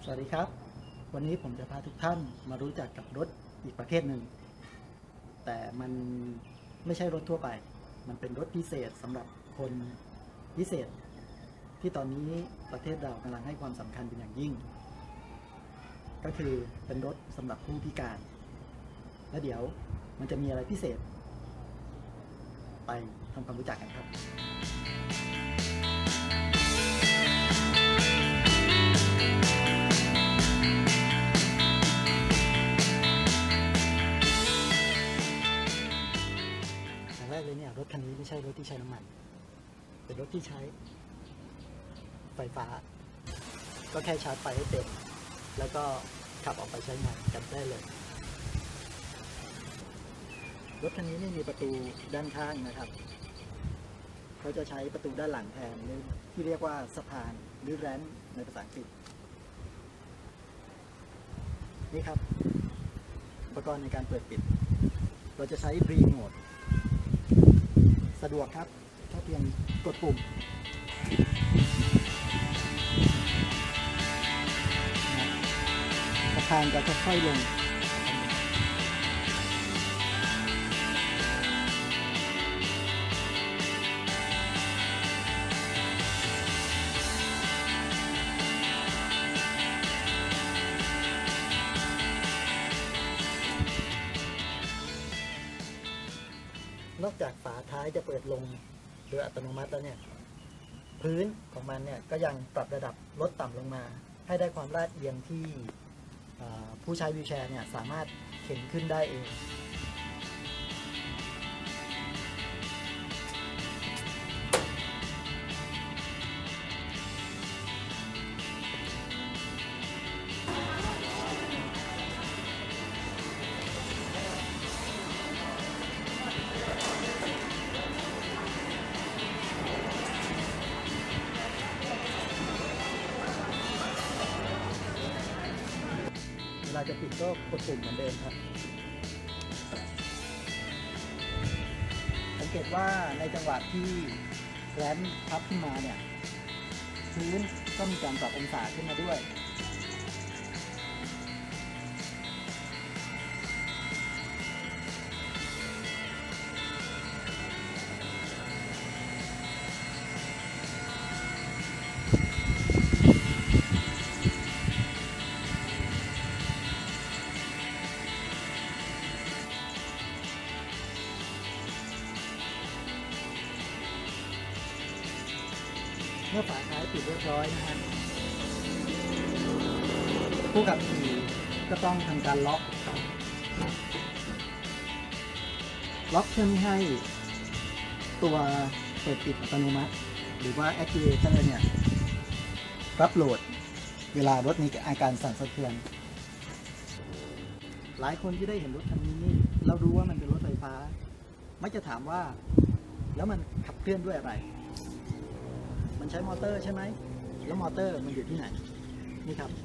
สวัสดีครับวันนี้ผมจะพาทุกท่านมารู้จักกับรถอีกประเภทหนึ่งแต่มันไม่ใช่รถทั่วไปมันเป็นรถพิเศษสำหรับคนพิเศษที่ตอนนี้ประเทศเรากำลังให้ความสำคัญเป็นอย่างยิ่งก็คือเป็นรถสำหรับผู้พิการและเดี๋ยวมันจะมีอะไรพิเศษไปทำความรู้จักกันครับรถคันนี้ไม่ใช่รถที่ใช้น้ำมันเป็นรถที่ใช้ไฟฟ้าก็แค่ชาร์จไฟให้เต็มแล้วก็ขับออกไปใช้งานกันได้เลยรถคันนี้ไม่มีประตูด้านข้างนะครับเขาจะใช้ประตูด้านหลังแทนที่เรียกว่าสะพานหรือแรมป์ในภาษาอังกฤษนี่ครับอุปกรณ์ในการเปิดปิดเราจะใช้รีโมทสะดวกครับแค่เพียงกดปุ่มสะพานจะค่อยๆลงนอกจากฝาท้ายจะเปิดลงโดยอัตโนมัติแล้วเนี่ยพื้นของมันเนี่ยก็ยังปรับระดับลดต่ำลงมาให้ได้ความลาดเอียงที่ผู้ใช้วีลแชร์เนี่ยสามารถเข็นขึ้นได้เองเวลาจะปิดก็กดปุ่มเหมือนเดิมครับสังเกตว่าในจังหวะที่แรมป์พับขึ้นมาเนี่ยพื้นก็มีการปรับองศาขึ้นมาด้วยเมื่อฝาท้ายปิดเรียบร้อยนะฮะผู้ขับขี่ก็ต้องทำการล็อกเพื่อไม่ให้ตัวเปิดปิดอัตโนมัติหรือว่า Activator เนี่ยรับโหลดเวลารถมีอาการสั่นสะเทือนหลายคนที่ได้เห็นรถคันนี้เรารู้ว่ามันเป็นรถไฟฟ้ามักจะถามว่าแล้วมันขับเคลื่อนด้วยอะไรมันใช้มอเตอร์ใช่ไหมแล้วมอเตอร์มันอยู่ที่ไหนนี่ครับ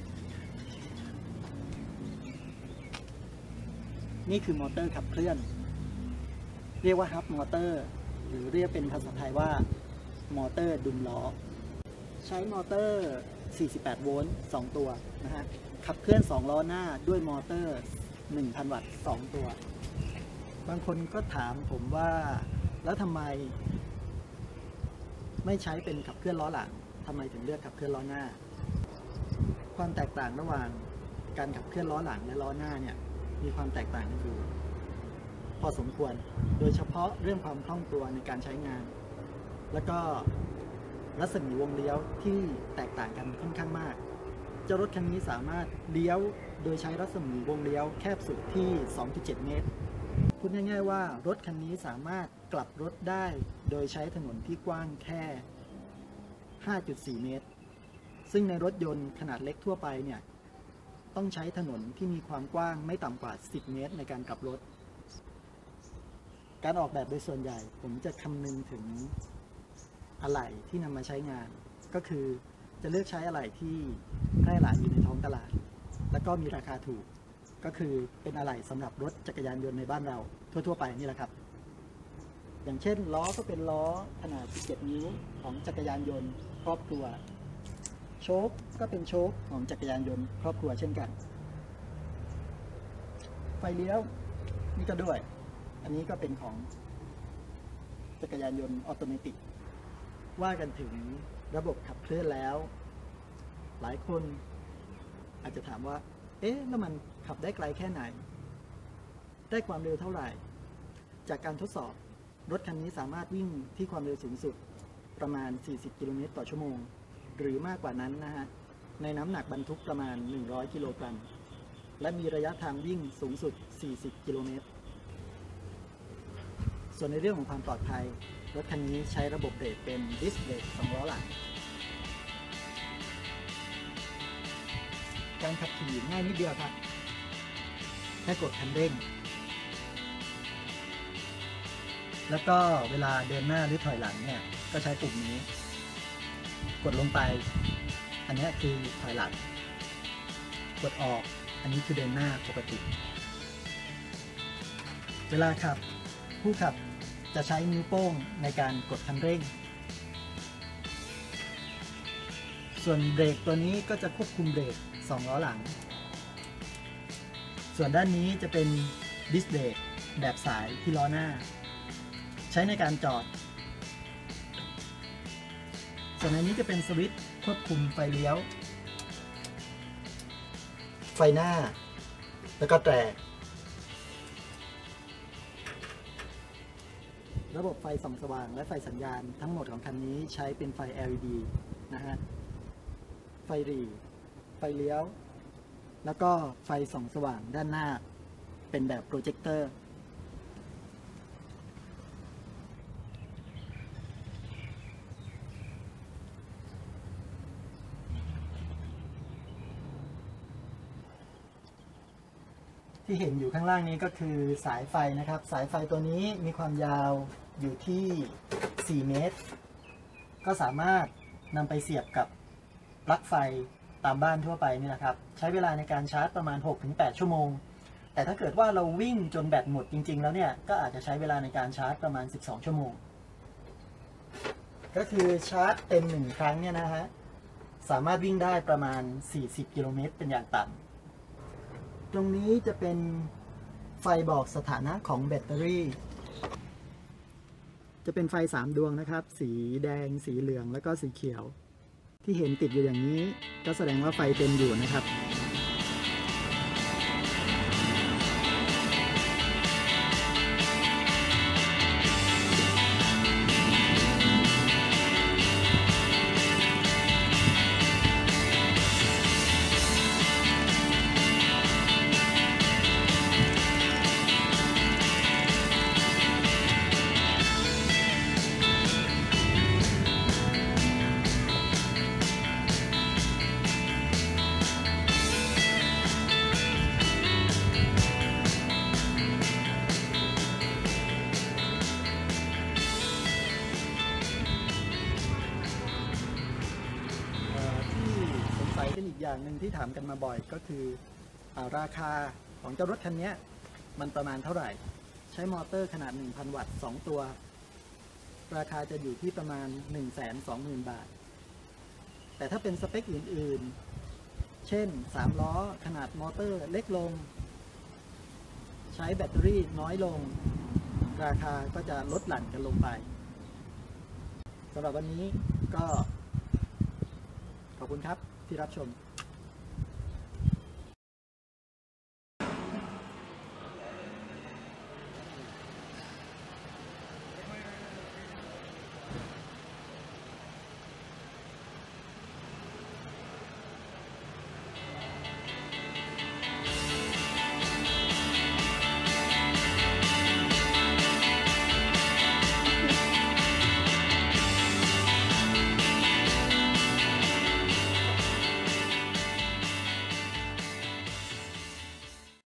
นี่คือมอเตอร์ขับเคลื่อนเรียกว่าฮับมอเตอร์หรือเรียกเป็นภาษาไทยว่ามอเตอร์ดุมล้อใช้มอเตอร์ 48 โวลต์ 2 ตัวนะฮะขับเคลื่อน2ล้อหน้าด้วยมอเตอร์ 1,000 วัตต์ 2 ตัวบางคนก็ถามผมว่าแล้วทำไมไม่ใช้เป็นขับเคลื่อนล้อหลังทำไมถึงเลือกขับเคลื่อนล้อหน้าความแตกต่างระหว่างการขับเคลื่อนล้อหลังและล้อหน้าเนี่ยมีความแตกต่างกันอยู่พอสมควรโดยเฉพาะเรื่องความคล่องตัวในการใช้งานแล้วก็รัศมีวงเลี้ยวที่แตกต่างกันค่อนข้างมากเจ้ารถคันนี้สามารถเลี้ยวโดยใช้รัศมีวงเลี้ยวแคบสุดที่ 2.7 เมตรพูดง่ายๆว่ารถคันนี้สามารถกลับรถได้โดยใช้ถนนที่กว้างแค่ 5.4 เมตรซึ่งในรถยนต์ขนาดเล็กทั่วไปเนี่ยต้องใช้ถนนที่มีความกว้างไม่ต่ำกว่า 10 เมตรในการกลับรถการออกแบบโดยส่วนใหญ่ผมจะคำนึงถึงอะไหล่ที่นำมาใช้งานก็คือจะเลือกใช้อะไหล่ที่แพร่หลายอยู่ในท้องตลาดแล้วก็มีราคาถูกก็คือเป็นอะไหล่สำหรับรถจักรยานยนต์ในบ้านเราทั่วๆไปนี่แหละครับอย่างเช่นล้อก็เป็นล้อขนาด 17 นิ้วของจักรยานยนต์ครอบครัวโชคก็เป็นโชคของจักรยานยนต์ครอบครัวเช่นกันไฟเลี้ยวนี่ก็ด้วยอันนี้ก็เป็นของจักรยานยนต์ออโตเมติกว่ากันถึงระบบขับเคลื่อนแล้วหลายคนอาจจะถามว่าเอ๊ะแล้วมันขับได้ไกลแค่ไหนได้ความเร็วเท่าไหร่จากการทดสอบรถคันนี้สามารถวิ่งที่ความเร็วสูงสุดประมาณ40กิโลเมตรต่อชั่วโมงหรือมากกว่านั้นนะฮะในน้ำหนักบรรทุกประมาณ100กิโลกรัมและมีระยะทางวิ่งสูงสุด40กิโลเมตรส่วนในเรื่องของความปลอดภัยรถคันนี้ใช้ระบบเบรกเป็นดิสเบรก2ล้อหลังการขับขี่ง่ายนิดเดียวครับแค่กดคันเร่งแล้วก็เวลาเดินหน้าหรือถอยหลังเนี่ยก็ใช้ปุ่มนี้กดลงไปอันนี้คือถอยหลังกดออกอันนี้คือเดินหน้าปกติเวลาขับผู้ขับจะใช้นิ้วโป้งในการกดคันเร่งส่วนเบรกตัวนี้ก็จะควบคุมเบรก2ล้อหลังส่วนด้านนี้จะเป็นดิสเบรกแบบสายที่ล้อหน้าใช้ในการจอดส่วนในนี้จะเป็นสวิตช์ควบคุมไฟเลี้ยวไฟหน้าแล้วก็แตรระบบไฟส่องสว่างและไฟสัญญาณทั้งหมดของคันนี้ใช้เป็นไฟ LED นะฮะไฟหรี่ไฟเลี้ยวแล้วก็ไฟส่องสว่างด้านหน้าเป็นแบบโปรเจคเตอร์ที่เห็นอยู่ข้างล่างนี้ก็คือสายไฟนะครับสายไฟตัวนี้มีความยาวอยู่ที่4เมตรก็สามารถนำไปเสียบกับปลั๊กไฟตามบ้านทั่วไปนี่แหละครับใช้เวลาในการชาร์จประมาณ 6-8 ชั่วโมงแต่ถ้าเกิดว่าเราวิ่งจนแบตหมดจริงๆแล้วเนี่ยก็อาจจะใช้เวลาในการชาร์จประมาณ12ชั่วโมงก็คือชาร์จเต็ม1ครั้งเนี่ยนะฮะสามารถวิ่งได้ประมาณ40กิโลเมตรเป็นอย่างต่ำตรงนี้จะเป็นไฟบอกสถานะของแบตเตอรี่จะเป็นไฟ3ดวงนะครับสีแดงสีเหลืองแล้วก็สีเขียวที่เห็นติดอยู่อย่างนี้ก็แสดงว่าไฟเต็มอยู่นะครับเป็นอีกอย่างหนึ่งที่ถามกันมาบ่อยก็คือราคาของเจ้ารถคันนี้มันประมาณเท่าไหร่ใช้มอเตอร์ขนาด 1,000 วัตต์2ตัวราคาจะอยู่ที่ประมาณ 120,000 บาทแต่ถ้าเป็นสเปคอื่นๆเช่น3ล้อขนาดมอเตอร์เล็กลงใช้แบตเตอรี่น้อยลงราคาก็จะลดหลั่นกันลงไปสำหรับวันนี้ก็ขอบคุณครับที่รับชม